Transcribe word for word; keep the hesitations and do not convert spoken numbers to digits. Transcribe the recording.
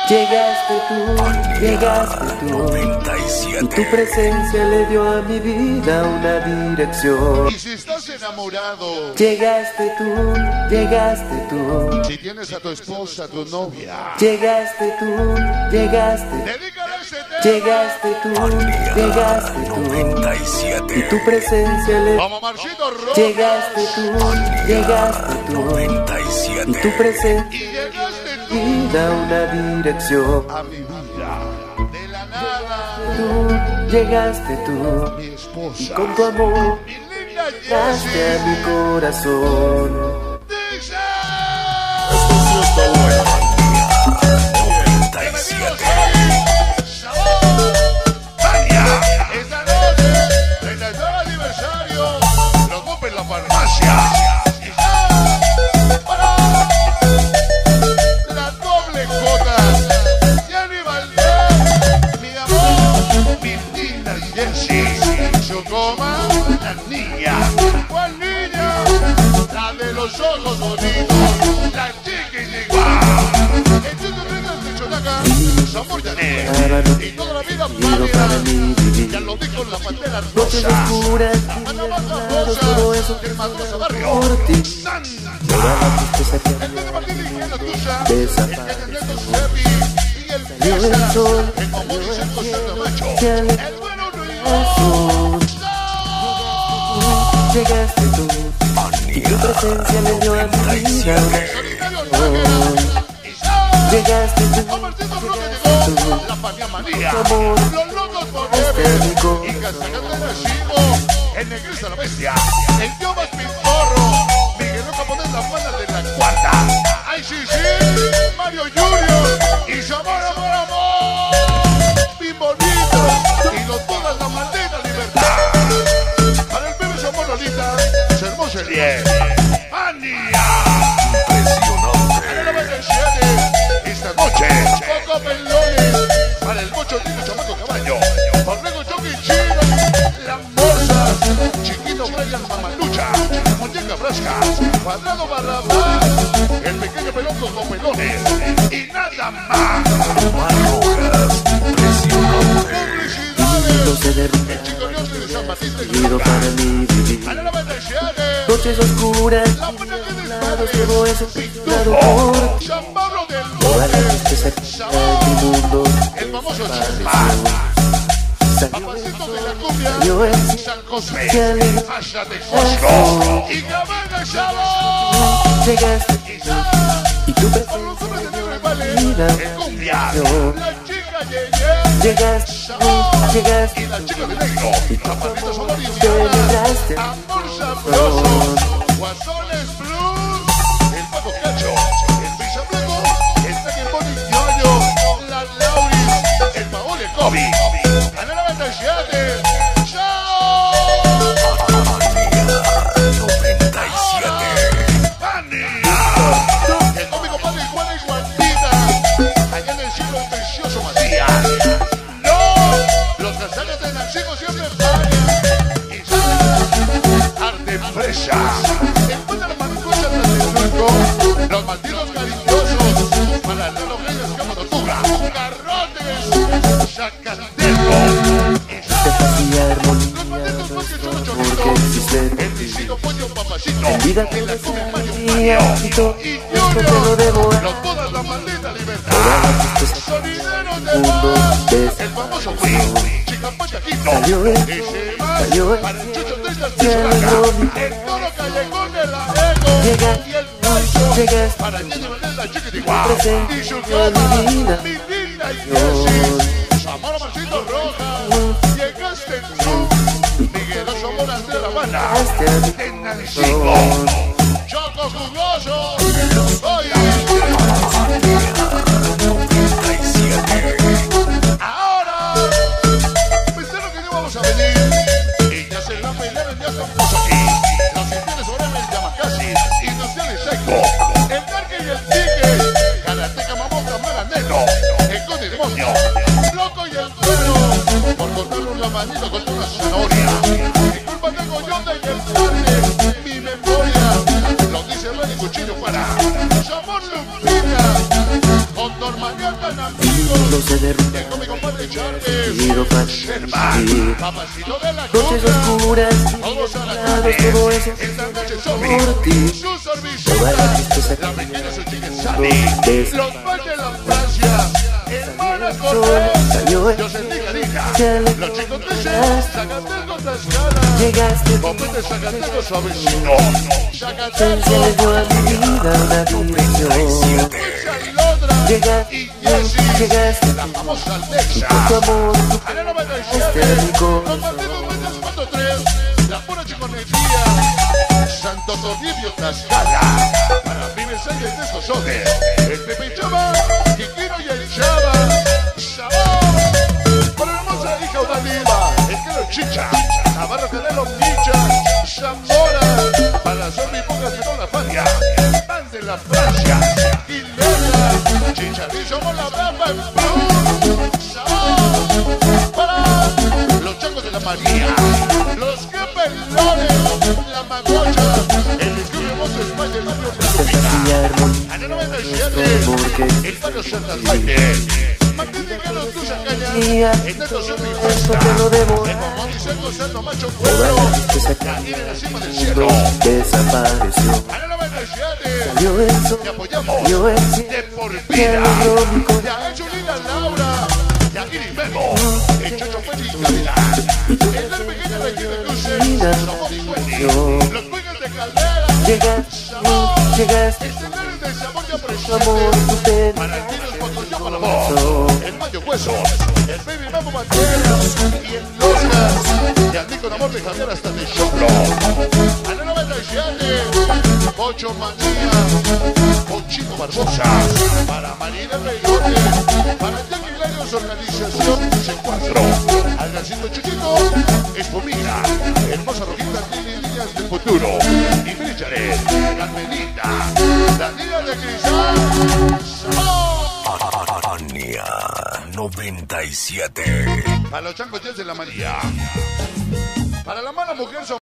Llegaste tú, llegaste tú, y tu presencia le dio a mi vida una dirección. Y si estás enamorado, llegaste tú, llegaste tú, si tienes a tu esposa, a tu novia, llegaste tú, llegaste, dedícale ese tema. llegaste tú, llegaste tú, y tu presencia le Como Marcito Rojas. llegaste tú, llegaste tú, y tu presencia Y llegaste tú vida una dirección. a mi vida. De la nada, Tú llegaste tú, mi esposa, y con tu amor mi linda llegaste Jessie. a mi corazón. Dice. Bienvenidos hoy, Sabor Tania. Esta noche, treinta y dos aniversario, lo compra en la farmacia. Y ya, para la doble J. Jenny Valdés, mi amor, mi linda Jessie. Su coma, la niña. ¿Cuál niña? La de los ojos bonitos, la chiquitigua. El chico rico de Chonaca, Sabor Janet. Y toda la vida pálida, ya lo dijo la pantera Noches rosa. oscuras, La mano más claros, todo eso famosa del Magosa por Barrio. ti. Santa. Toda la tristeza que El de Martín y Gena Tuya, desapareció. el que Neto Sebi y el Salió el Fiesta, sol, el Momón y Santo Santo Macho, que al el bueno Luis. azul. Llegaste tú, y tu presencia le dio a mi vida una Solitario Nájera, Isaac, llegaste tú, Omar Tito Roque llegó, la familia Manía, los locos Forever, y Castañeda Chivo, el Negreza la Bestia, el tío más Pintorro, Miguel Capones la banda de la cuarta, I C C, Mario Junior, y Sabor Amor Amor, bien bonito, y los todas la maldita libertad. Para el bebé Sabor Lolita, se hermosa el diez, Manía. Para la veintisiete, esta noche, Poco Pelones, para el Mocho Tino Chamaco Caballo, Borrego Choque Chino, La Morsa, Chiquito Brian Mamalucha, Muñeca Frasca, Cuadrado Barrabás, el pequeño pelón con pelones, y nada más. no se derrumba, El chico León de San Martín de pido Yucatán. para mí vivir. Para la veintisiete, Noches oscuras, la buena que claros, todo eso pintado Pintuco, por ti. San Pablo del Toda la Monte, tristeza que mi mundo el famoso desapareció. Chesma, Salió el Papacito de sol, la cumbia, salió el cielo, San Cosme, que alegre Haya de Costco, y que venga Shalom, llegaste y tu por los hombres de presencia negro y vale, vida el cumbia, la chica Yeye, llegaste, Shalom, llegaste y la chica de negro, la palmita sonora te indiana, llegaste amor sabroso, Guasones Blues, el Paco Cacho, el Villa Blanco, el Taque Boni Yoyo, la Lauris, el Paole Kobe, Ana la veintisiete, ¡chao! El cómico padre Juana y Juanita, allá en el cielo el precioso Matías. ¡No! Los cazares de Nancico siempre fallan. Y salen arte fresa. Encuentran mancuchas de Teluco, los malditos cariñosos, para la Reyes Cama Tortuga, Garrotes, Zacateco. Y te salen hacía los armonía malditos Poncho nuestro Cholo amor que Chorrito, existe en el ti. visito Pollo Papacito, En vida en la te cumbia Mario desearía Mario, y todo y esto te lo debo Junior, a los todas la maldita libertad. toda la tristeza Sonideros de mundo paz, el desapareció. famoso Wii, Chica Pachaquito, Salió el ese sol, más, salió el para el Chucho cielo, Tesla que alegró mi Tizonaca, el toro callejón de la Ego, Llegaste, y el falso, llegaste, para Jenny Valdés la chiquitigua, presente y su en cama, mi vida. mi linda Jessie, Zamora Marcito Roja, llegaste tú, Miguel Zamora de la Habana, de Nancico, Choco Jugoso, oye, ahora, pensaron que no íbamos a venir, y ya se la pelearon, ya estamos aquí, los infieles sobre el Yamakasi, Industriales Seco, el Dark y el Tigre, Karateca Mamoka Maranero, el Conde Demonio, Loco y el Cuero, por cortarle una manito con una zanahoria, y culpa de Goyonda y el Padre, mi memoria, lo dice Rey Cuchillo para, Sabor Lupita, con Dormaniata amigos. No se derrumba. Tengo mi compadre Charles. Quiero Sherman, papacito de la noches costa. oscuras, Todos a la lados, calle. todo eso Esta noche por son ti. sus Toda la servicios. tristeza La que pequeña su chicken no Sally. des- Los más de la Francia. Hermanas Sol, Cortés. salió el Yo sentí carita. se le Los chicos dicen Zacateco Tascala. Llegaste, Copete Zacateco suavecito. ausencia le dio a mi vida una dirección. Llegaste, Y Jessie, llegaste, la famosa Alexa. tu amor, En el noventa y este siete, mi corazón. compartiendo cuentas cuatro tres, la pura chiconería. Santo Toribio Tlaxcala, para pibes aires de estos sones. El Pepe Chava, Kikino y el Chava. Sabor, para la hermosa hija Udaliva, el que lo chicha. Navarro Canelo Micha, Zamora, para la zona y pocas de toda la Fania. Van de la Francia, Hilera, Chicharrillo con la brava en Perú. Sabor, para los chacos de la María, los capelones, la Magocha, el estudio Montes España, el barrio fantasía Palomina. hermosa, En el noventa y nuestro siete, amor que el barrio Santa Baile. Martín de Carlos Tuya Caña, el neto ser mi eso fiesta. te lo debo. El mamón y cerdo, cerdo, macho, Toda cuero. la tristeza que Caín en la cima del el cielo. mundo desapareció. En el noventa y siete, Salió el sol, te apoyamos salió el cielo, de por que vida. alegró mi corazón. Ya hecho linda Laura, ya Iris Memo, el Chocho Félix Gavilán, el del pequeño de Quinta Cruces, somos Dissueli, los Cuegas de Caldera, Llegaste, Sabor, llegaste, estelares de sabor ya tu amor, presente, tu pena, para el Tino Espotoyo para vos, el Mayo Hueso, el Baby Mamo Materas y el Loscas, y al Nico de Amor de Javier hasta de Choclo. En el noventa y siete, Ocho Manía, Ochito Barbosa, para Marina Peyote, para Jackie Larios Organización Secuastro, al Garcito Chiquito, Espumina, Hermosa Rojita, Lili Niñas del Futuro, y Fricharet, Carmelita, la Niña de Cristal, ¡Sabor! Fania noventa y siete. Para los changos de la María, para la mala mujer son